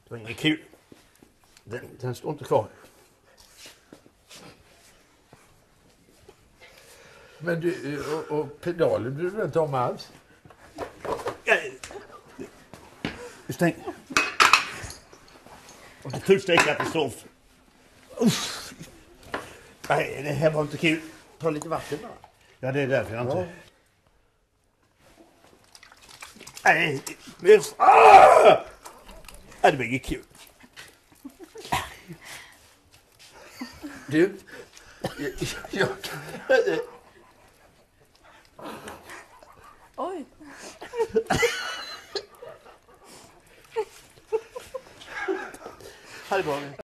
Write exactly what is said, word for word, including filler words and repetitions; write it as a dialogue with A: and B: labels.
A: Det var inget kul. Den, den står inte kvar.
B: Men du, och, och pedaler bryr du inte om alls?
A: Stäng. Och det första är katastrof. Uff. Nej, det här var inte kul.
B: Ta lite vatten då.
A: Ja, det är därför jag inte...
B: Ja.
A: Nej, det är... Ah! Nej, det blir inget kul.
B: Du, jag... jag
C: Oj.
A: Ha det bra.